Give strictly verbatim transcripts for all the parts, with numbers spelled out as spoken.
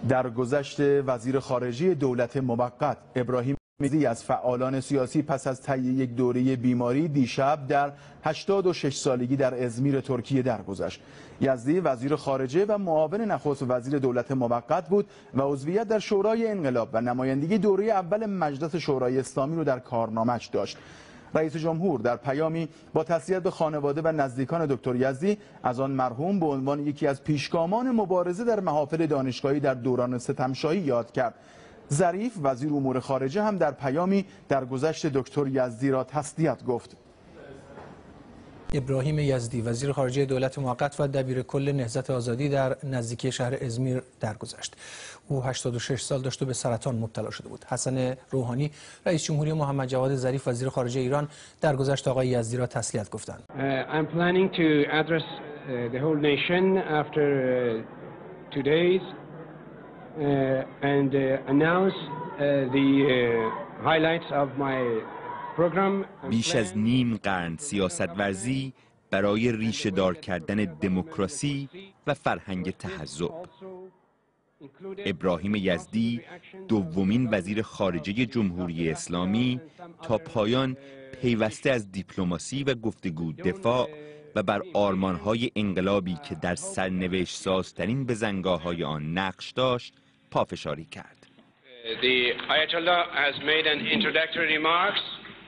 درگذشت وزیر خارجه دولت موقت ابراهیم یزدی از فعالان سیاسی پس از طی یک دوره بیماری دیشب در هشتاد و شش سالگی در ازمیر ترکیه درگذشت. یزدی وزیر خارجه و معاون نخست وزیر دولت موقت بود و عضویت در شورای انقلاب و نمایندگی دوره اول مجلس شورای اسلامی رو در کارنامه‌اش داشت. رئیس جمهور در پیامی با تسلیت به خانواده و نزدیکان دکتر یزدی از آن مرحوم به عنوان یکی از پیشگامان مبارزه در محافل دانشگاهی در دوران ستمشاهی یاد کرد. ظریف وزیر امور خارجه هم در پیامی در گذشت دکتر یزدی را تسلیت گفت. ابراهیم یزدی وزیر خارجه دولت موقت و دبیر کل نهضت آزادی در نزدیکی شهر ازمیر درگذشت. او هشتاد و شش سال داشت و به سرطان مبتلا شده بود. حسن روحانی رئیس جمهوری محمد جواد ظریف وزیر خارجه ایران درگذشت آقای یزدی را تسلیت گفتند. I'm planning to address the whole nation after two days and announce the highlights of my بیش از نیم قرن سیاست ورزی برای ریشه دار کردن دموکراسی و فرهنگ تحزب. ابراهیم یزدی دومین وزیر خارجه جمهوری اسلامی تا پایان پیوسته از دیپلماسی و گفتگو دفاع و بر آرمانهای انقلابی که در سرنوشت سازترین بزنگاه‌های آن نقش داشت پافشاری کرد. The Ayatollah has made an introductory remarks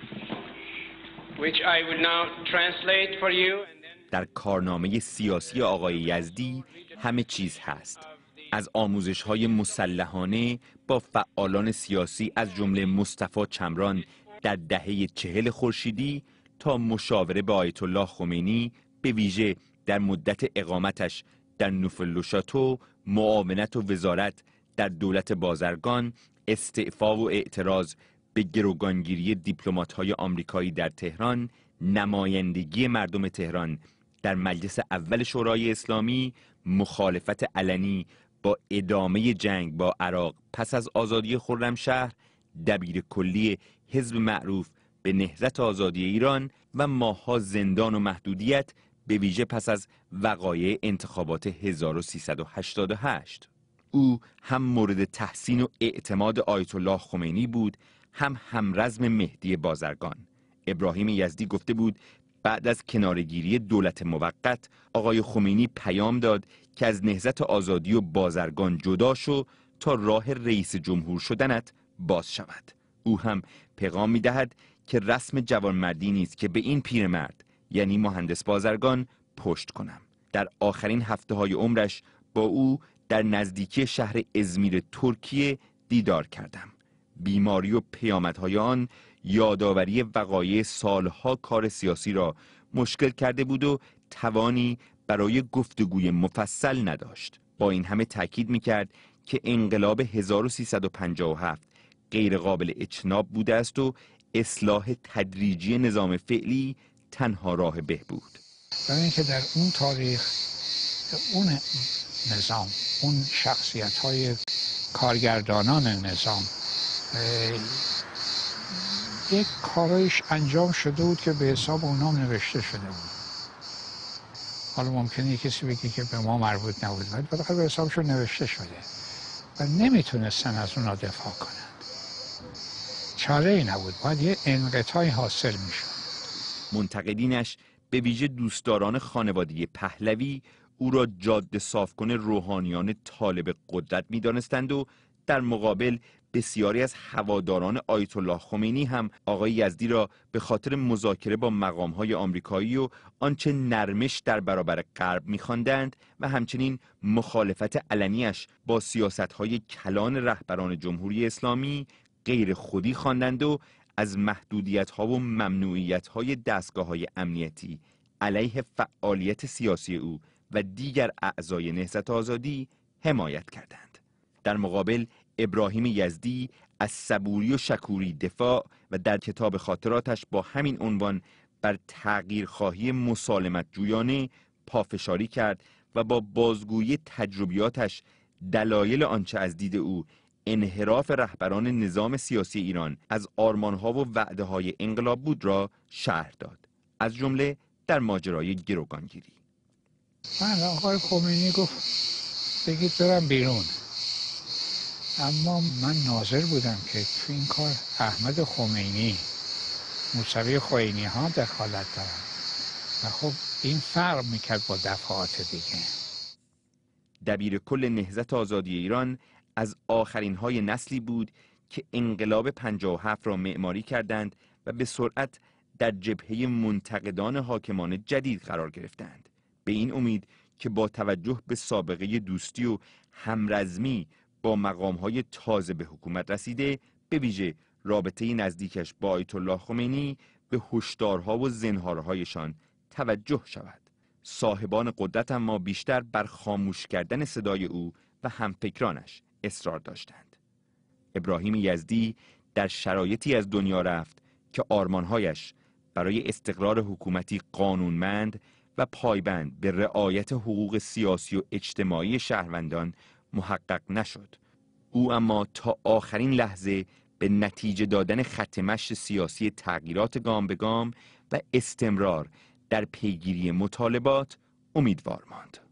which I will now translate for you. در کارنامه سیاسی آقای یزدی همه چیز هست، از آموزش‌های مسلحانه با فعالان سیاسی از جمله مصطفی چمران در دهه چهل خورشیدی تا مشاوره با آیت الله خمینی به ویژه در مدت اقامتش در نوفل-لوشاتو، معاونت و وزارت در دولت بازرگان، استعفا و اعتراض به گروگانگیری دیپلمات‌های آمریکایی در تهران، نمایندگی مردم تهران در مجلس اول شورای اسلامی، مخالفت علنی با ادامه جنگ با عراق پس از آزادی خرمشهر، دبیر کلی حزب معروف به نهضت آزادی ایران و ماه‌ها زندان و محدودیت به ویژه پس از وقایع انتخابات هزار و سیصد و هشتاد و هشت. او هم مورد تحسین و اعتماد آیت الله خمینی بود، هم همرزم مهدی بازرگان. ابراهیم یزدی گفته بود بعد از کنارگیری دولت موقت آقای خمینی پیام داد که از نهضت آزادی و بازرگان جدا شو تا راه رئیس جمهور شدنت باز شود. او هم پیغام می دهد که رسم جوانمردی نیست که به این پیرمرد یعنی مهندس بازرگان پشت کنم. در آخرین هفته های عمرش با او در نزدیکی شهر ازمیر ترکیه دیدار کردم. بیماری و پیامدهای آن یادآوری وقایع سالها کار سیاسی را مشکل کرده بود و توانی برای گفتگوی مفصل نداشت. با این همه تاکید می‌کرد که انقلاب هزار و سیصد و پنجاه و هفت غیر قابل اجتناب بوده است و اصلاح تدریجی نظام فعلی تنها راه بهبود. برای اینکه در اون تاریخ اون نظام، اون شخصیت‌های کارگردانان نظام یک کارایش انجام شده بود که به حساب اونام نوشته شده بود. حالا ممکنه کسی بگه که به ما مربوط نبود، ولی بالاخره به حسابشون نوشته شده و نمیتونستن از اونا دفاع کنند. چاره ای نبود، باید یه انقطاعی حاصل میشد. منتقدینش به ویژه دوستداران خانواده پهلوی او را جاده صافکن روحانیان طالب قدرت می‌دانستند و در مقابل بسیاری از هواداران آیت الله خمینی هم آقای یزدی را به خاطر مذاکره با مقام‌های آمریکایی و آنچه نرمش در برابر غرب می‌خواندند و همچنین مخالفت علنیش با سیاست‌های کلان رهبران جمهوری اسلامی غیر خودی خواندند و از محدودیت‌ها و ممنوعیت‌های دستگاه‌های امنیتی علیه فعالیت سیاسی او و دیگر اعضای نهضت آزادی حمایت کردند. در مقابل ابراهیم یزدی از صبوری و شکوری دفاع و در کتاب خاطراتش با همین عنوان بر تغییرخواهی مسالمت جویانه پافشاری کرد و با بازگویی تجربیاتش دلایل آنچه از دید او انحراف رهبران نظام سیاسی ایران از آرمانها و وعده‌های انقلاب بود را شرح داد، از جمله در ماجرای گروگانگیری. من آقای خمینی گفت بگید برم بیرون، اما من ناظر بودم که تو این کار احمد خمینی، موسوی خوئینی ها دخالت دارن و خب این فرق میکرد با دفعات دیگه. دبیر کل نهضت آزادی ایران از آخرین های نسلی بود که انقلاب پنجاه و هفت را معماری کردند و به سرعت در جبهه منتقدان حاکمان جدید قرار گرفتند، به این امید که با توجه به سابقه دوستی و همرزمی با مقامهای تازه به حکومت رسیده، به ویژه رابطه نزدیکش با آیت الله خمینی، به هشدارها و زنهارهایشان توجه شود. صاحبان قدرت اما بیشتر بر خاموش کردن صدای او و همفکرانش اصرار داشتند. ابراهیم یزدی در شرایطی از دنیا رفت که آرمانهایش برای استقرار حکومتی قانونمند و پایبند به رعایت حقوق سیاسی و اجتماعی شهروندان محقق نشد. او اما تا آخرین لحظه به نتیجه دادن خط مشی سیاسی تغییرات گام به گام و استمرار در پیگیری مطالبات امیدوار ماند.